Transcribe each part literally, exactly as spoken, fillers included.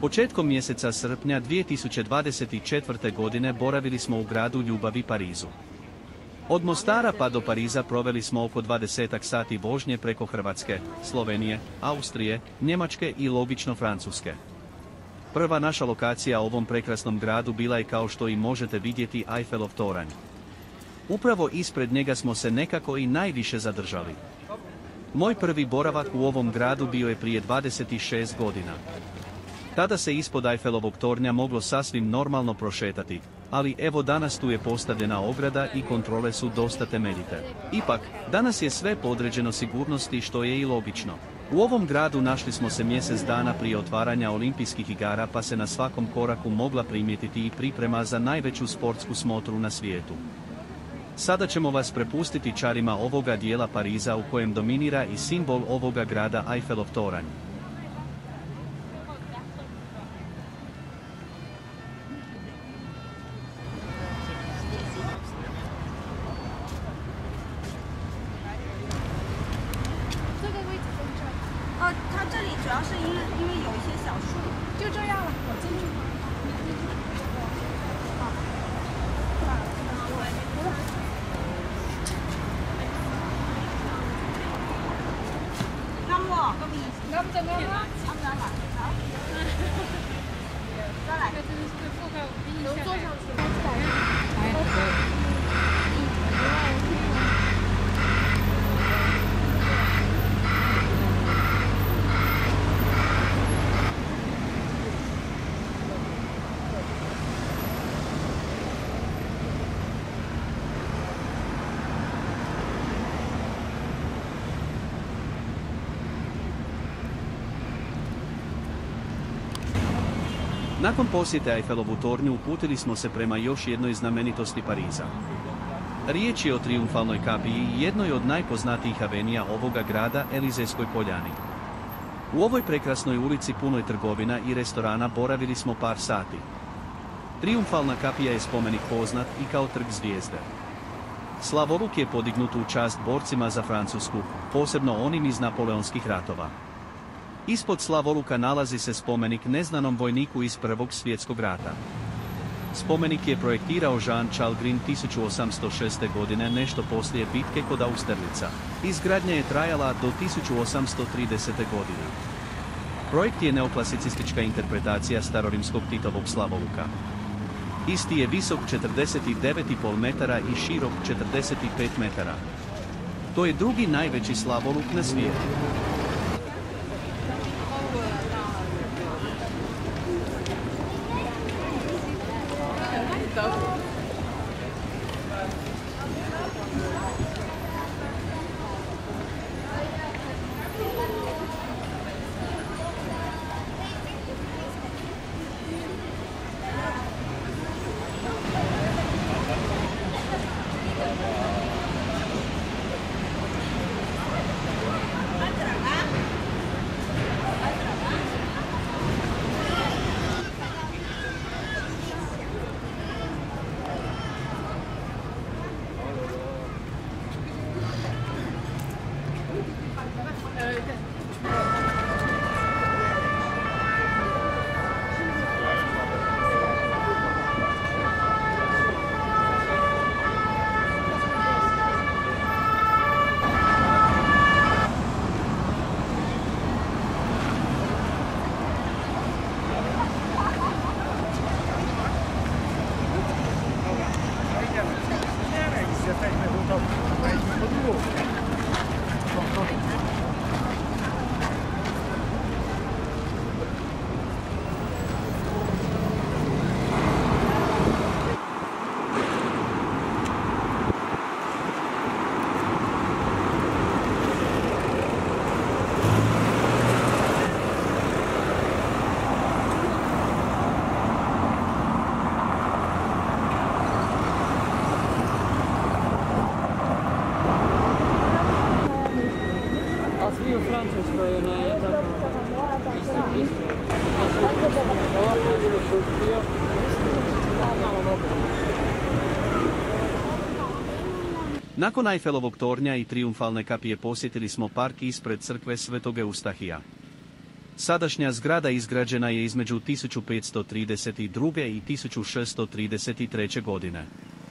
Početkom mjeseca srpnja dvije tisuće dvadeset četvrte. godine boravili smo u gradu ljubavi Parizu. Od Mostara pa do Pariza proveli smo oko dvadesetak sati vožnje preko Hrvatske, Slovenije, Austrije, Njemačke i logično Francuske. Prva naša lokacija ovom prekrasnom gradu bila je, kao što i možete vidjeti, Eiffelov toranj. Upravo ispred njega smo se nekako i najviše zadržali. Moj prvi boravak u ovom gradu bio je prije dvadeset šest godina. Tada se ispod Eiffelovog tornja moglo sasvim normalno prošetati, ali evo danas tu je postavljena ograda i kontrole su dosta temeljite. Ipak, danas je sve podređeno sigurnosti, što je i logično. U ovom gradu našli smo se mjesec dana prije otvaranja olimpijskih igara, pa se na svakom koraku mogla primijetiti i priprema za najveću sportsku smotru na svijetu. Sada ćemo vas prepustiti čarima ovoga dijela Pariza u kojem dominira i simbol ovoga grada Eiffelov toranj. Nakon posjete Eiffelovu tornju uputili smo se prema još jednoj znamenitosti Pariza. Riječ je o Trijumfalnoj kapiji, jednoj od najpoznatijih avenija ovoga grada, Elizejskoj poljani. U ovoj prekrasnoj ulici punoj trgovina i restorana boravili smo par sati. Trijumfalna kapija je spomenik poznat i kao trg zvijezde. Slavoluk je podignut u čast borcima za Francusku, posebno onim iz Napoleonskih ratova. Ispod Slavoluka nalazi se spomenik neznanom vojniku iz Prvog svjetskog rata. Spomenik je projektirao Jean-Charles Green tisuću osamsto šeste. godine, nešto poslije bitke kod Austerlica. Izgradnja je trajala do tisuću osamsto tridesete. godine. Projekt je neoklasicistička interpretacija starorimskog Titovog Slavoluka. Isti je visok četrdeset devet i pol metara i širok četrdeset pet metara. To je drugi najveći Slavoluk na svijetu. Nakon Eiffelovog tornja i Trijumfalne kapije posjetili smo park ispred crkve Svetog Eustahija. Sadašnja zgrada izgrađena je između tisuću petsto trideset druge i tisuću šesto trideset treće godine.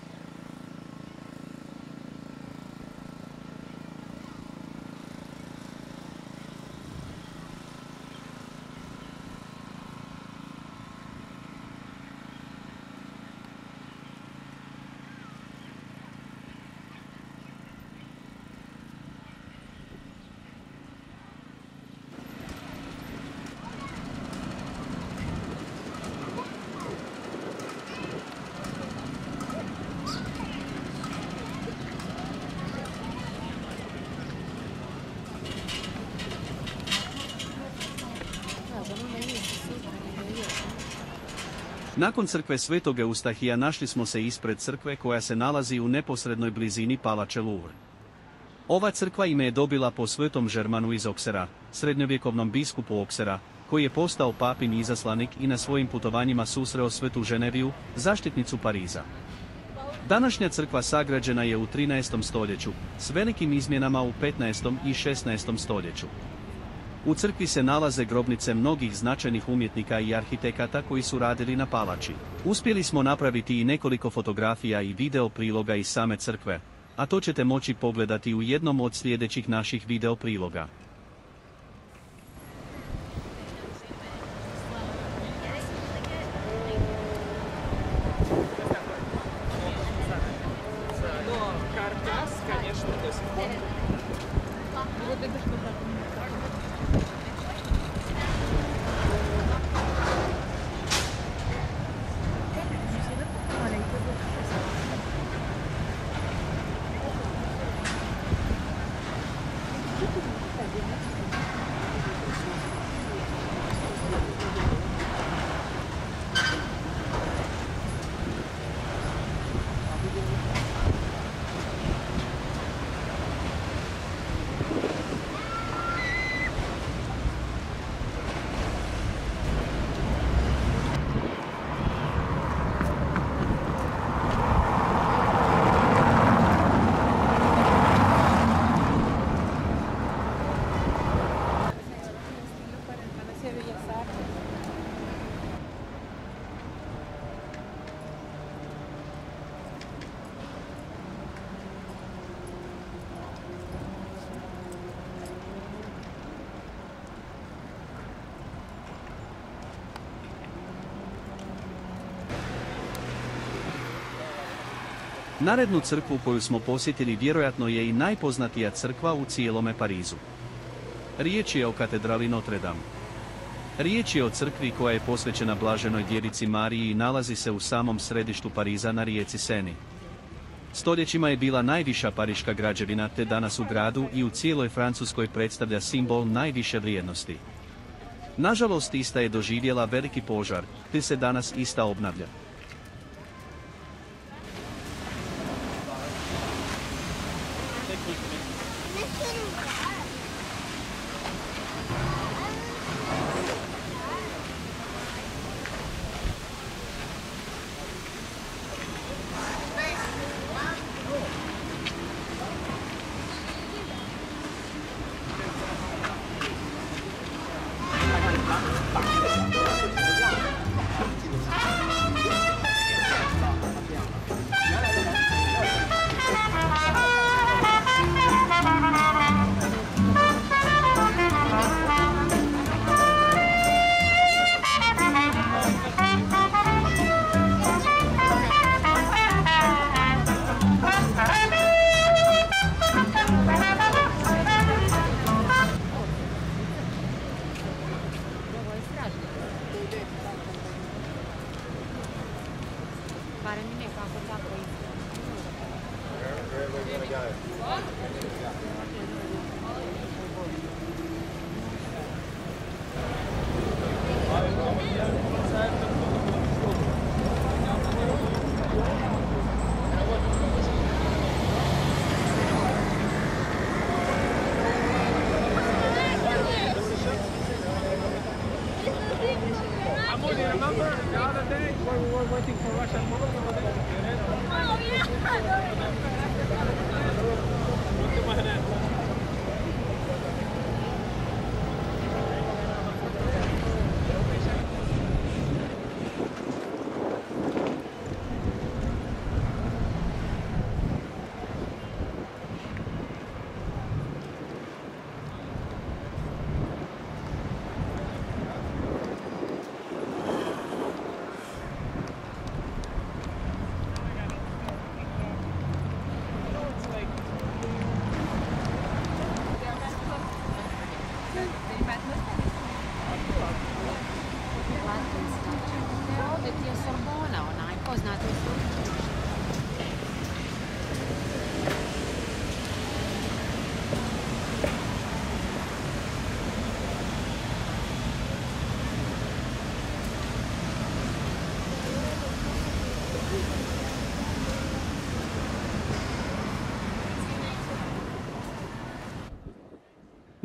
Nakon crkve Svetog Eustahija našli smo se ispred crkve koja se nalazi u neposrednoj blizini palače Louvre. Ova crkva ime je dobila po svetom Žermanu iz Auxerra, srednjovjekovnom biskupu Auxerra, koji je postao papin izaslanik i na svojim putovanjima susreo svetu Ženeviju, zaštitnicu Pariza. Današnja crkva sagrađena je u trinaestom stoljeću, s velikim izmjenama u petnaestom i šesnaestom stoljeću. U crkvi se nalaze grobnice mnogih značajnih umjetnika i arhitekata koji su radili na palači. Uspjeli smo napraviti i nekoliko fotografija i video priloga iz same crkve, a to ćete moći pogledati u jednom od sljedećih naših video priloga. Narednu crkvu koju smo posjetili vjerojatno je i najpoznatija crkva u cijelome Parizu. Riječ je o katedrali Notre Dame. Riječ je o crkvi koja je posvećena Blaženoj Djevici Mariji i nalazi se u samom središtu Pariza na rijeci Seni. Stoljećima je bila najviša pariška građevina te danas u gradu i u cijeloj Francuskoj predstavlja simbol najviše vrijednosti. Nažalost, ista je doživjela veliki požar, te se danas ista obnavlja.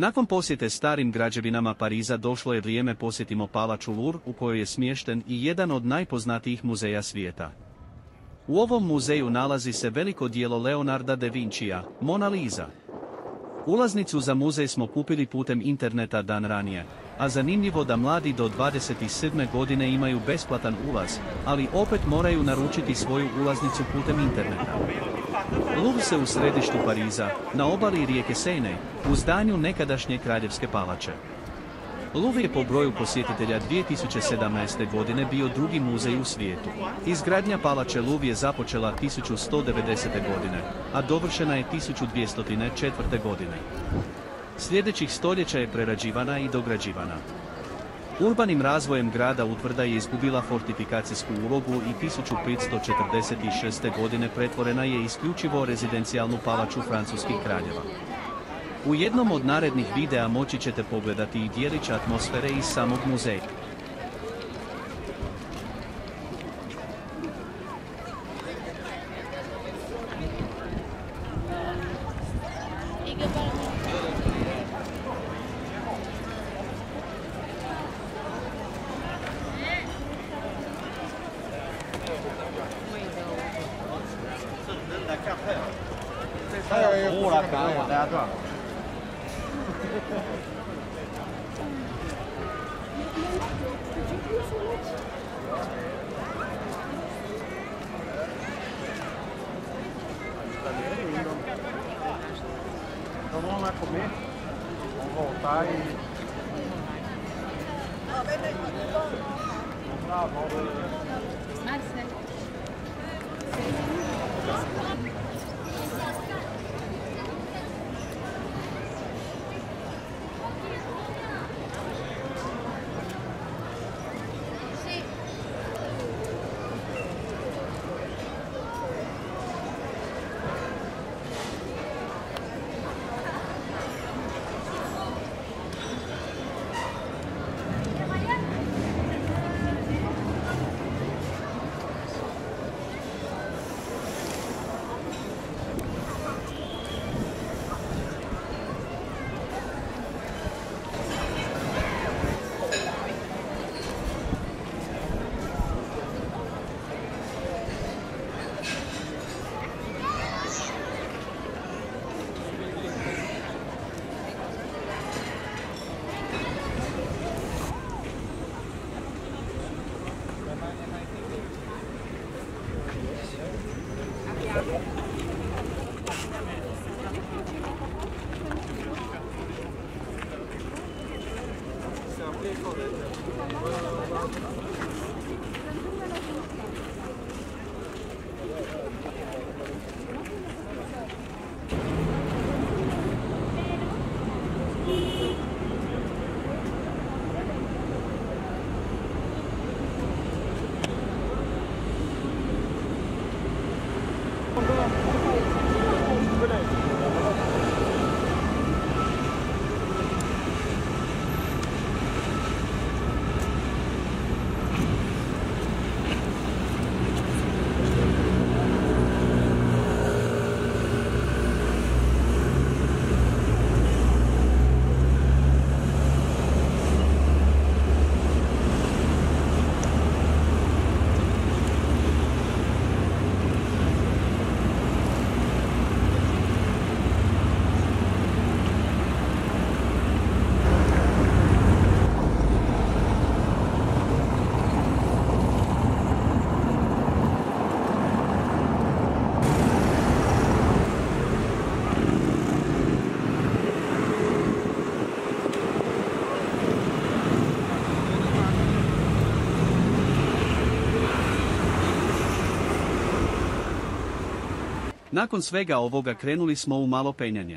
Nakon posjete starim građevinama Pariza došlo je vrijeme posjetimo palaču Louvre u kojoj je smješten i jedan od najpoznatijih muzeja svijeta. U ovom muzeju nalazi se veliko djelo Leonarda da Vincija, Mona Lisa. Ulaznicu za muzej smo kupili putem interneta dan ranije, a zanimljivo da mladi do dvadeset sedme godine imaju besplatan ulaz, ali opet moraju naručiti svoju ulaznicu putem interneta. Louvre se u središtu Pariza, na obali rijeke Seine, u zdanju nekadašnje kraljevske palače. Louvre je po broju posjetitelja dvije tisuće sedamnaeste. godine bio drugi muzej u svijetu. Izgradnja palače Louvre je započela tisuću sto devedesete. godine, a dovršena je tisuću dvjesto četvrte. godine. Sljedećih stoljeća je prerađivana i dograđivana. Urbanim razvojem grada utvrda je izgubila fortifikacijsku ulogu i tisuću petsto četrdeset šeste. godine pretvorena je isključivo rezidencijalnu palaču francuskih kraljeva. U jednom od narednih videa moći ćete pogledati i djelić atmosfere iz samog muzeja. Então vamos lá comer, vamos voltar e... Vamos lá, volta. Nakon svega ovoga krenuli smo u malo penjanje.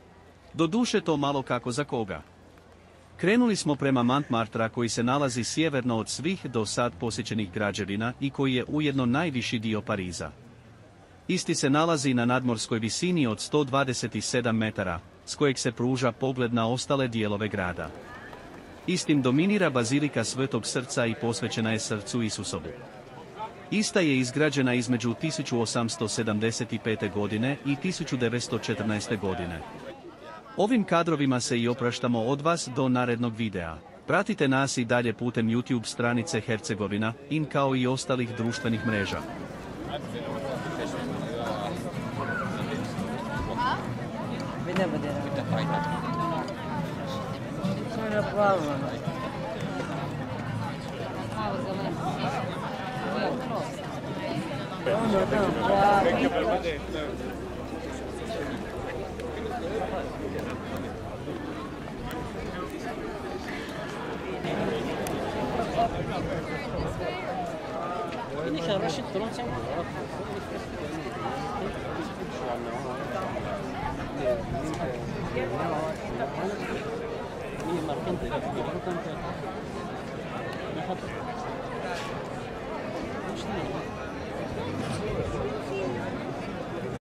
Doduše to malo kako za koga. Krenuli smo prema Montmartra koji se nalazi sjeverno od svih do sad posjećenih građevina i koji je ujedno najviši dio Pariza. Isti se nalazi na nadmorskoj visini od sto dvadeset sedam metara, s kojeg se pruža pogled na ostale dijelove grada. Istim dominira bazilika Svetog Srca i posvećena je srcu Isusovu. Ista je izgrađena između tisuću osamsto sedamdeset pete. godine i tisuću devetsto četrnaeste. godine. Ovim kadrovima se i opraštamo od vas do narednog videa. Pratite nas i dalje putem YouTube stranice Hercegovina, in kao i ostalih društvenih mreža. Ini Rashid tolong saya. Ini marken tidak bukan.